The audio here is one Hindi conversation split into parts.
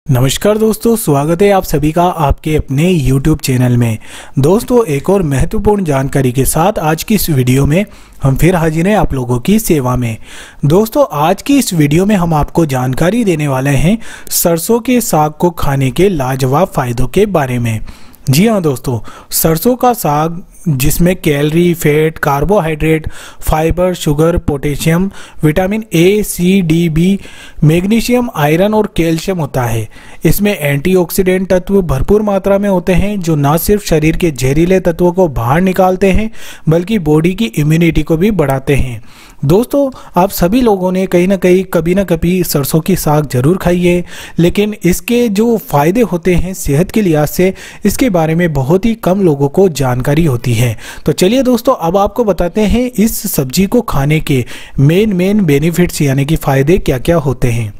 नमस्कार दोस्तों, स्वागत है आप सभी का आपके अपने YouTube चैनल में। दोस्तों, एक और महत्वपूर्ण जानकारी के साथ आज की इस वीडियो में हम फिर हाजिर हैं आप लोगों की सेवा में। दोस्तों, आज की इस वीडियो में हम आपको जानकारी देने वाले हैं सरसों के साग को खाने के लाजवाब फायदों के बारे में। जी हाँ दोस्तों, सरसों का साग जिसमें calorie, fat, carbohydrate, fibre, sugar, potassium, vitamin A, C, D, B, magnesium, iron और कैल्शियम होता है। इसमें एंटीऑक्सीडेंट तत्व भरपूर मात्रा में होते हैं जो न सिर्फ शरीर के जहरीले तत्वों को बाहर निकालते हैं बल्कि बॉडी की इम्यूनिटी को भी बढ़ाते हैं। दोस्तों, आप सभी लोगों ने कहीं ना कहीं कभी ना कभी सरसों की साग जरूर खाई है, लेकिन इसके जो फायदे होते हैं सेहत के लिहाज से, इसके बारे में बहुत ही कम लोगों को जानकारी होती है। तो चलिए दोस्तों, अब आपको बताते हैं इस सब्जी को खाने के मेन बेनिफिट्स यानी कि फायदे क्या क्या होते हैं।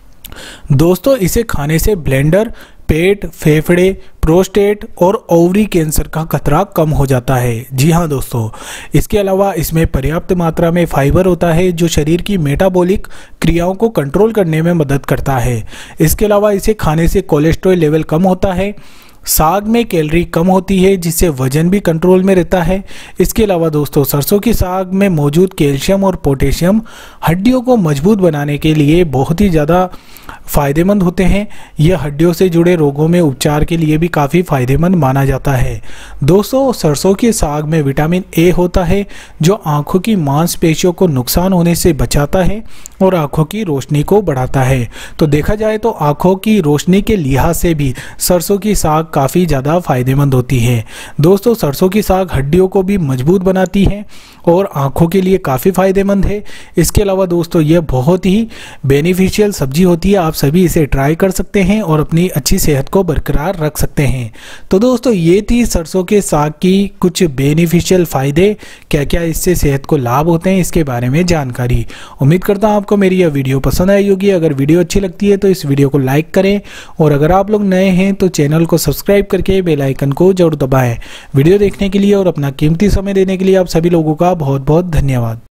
दोस्तों, इसे खाने से ब्लेंडर, पेट, फेफड़े, प्रोस्टेट और ओवरी कैंसर का खतरा कम हो जाता है। जी हाँ दोस्तों, इसके अलावा इसमें पर्याप्त मात्रा में फाइबर होता है जो शरीर की मेटाबॉलिक क्रियाओं को कंट्रोल करने में मदद करता है। इसके अलावा इसे खाने से कोलेस्ट्रॉल लेवल कम होता है। साग में कैलोरी कम होती है जिससे वजन भी कंट्रोल में रहता है। इसके अलावा दोस्तों, सरसों की साग में मौजूद कैल्शियम और पोटेशियम हड्डियों को मजबूत बनाने के लिए बहुत ही ज़्यादा फायदेमंद होते हैं। यह हड्डियों से जुड़े रोगों में उपचार के लिए भी काफ़ी फायदेमंद माना जाता है। दोस्तों, सरसों के साग में विटामिन ए होता है जो आंखों की मांसपेशियों को नुकसान होने से बचाता है और आंखों की रोशनी को बढ़ाता है। तो देखा जाए तो आंखों की रोशनी के लिहाज से भी सरसों की साग काफ़ी ज़्यादा फायदेमंद होती है। दोस्तों, सरसों की साग हड्डियों को भी मजबूत बनाती है और आंखों के लिए काफ़ी फायदेमंद है। इसके अलावा दोस्तों, यह बहुत ही बेनिफिशियल सब्जी होती है। आप सभी इसे ट्राई कर सकते हैं और अपनी अच्छी सेहत को बरकरार रख सकते हैं। तो दोस्तों, ये थी सरसों के साग की कुछ बेनिफिशियल फ़ायदे, क्या क्या इससे सेहत को लाभ होते हैं इसके बारे में जानकारी। उम्मीद करता हूँ आपको मेरी यह वीडियो पसंद आई होगी। अगर वीडियो अच्छी लगती है तो इस वीडियो को लाइक करें और अगर आप लोग नए हैं तो चैनल को सब्सक्राइब करके बेल आइकन को जरूर दबाएं। वीडियो देखने के लिए और अपना कीमती समय देने के लिए आप सभी लोगों का बहुत बहुत धन्यवाद।